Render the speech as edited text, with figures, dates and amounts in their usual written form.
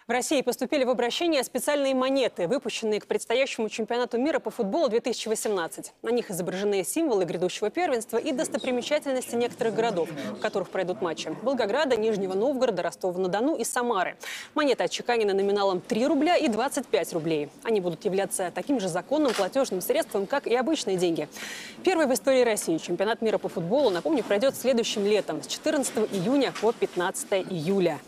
В России поступили в обращение специальные монеты, выпущенные к предстоящему чемпионату мира по футболу 2018. На них изображены символы грядущего первенства и достопримечательности некоторых городов, в которых пройдут матчи: Волгограда, Нижнего Новгорода, Ростова-на-Дону и Самары. Монеты отчеканены номиналом 3 рубля и 25 рублей. Они будут являться таким же законным платежным средством, как и обычные деньги. Первый в истории России чемпионат мира по футболу, напомню, пройдет следующим летом с 14 июня по 15 июля.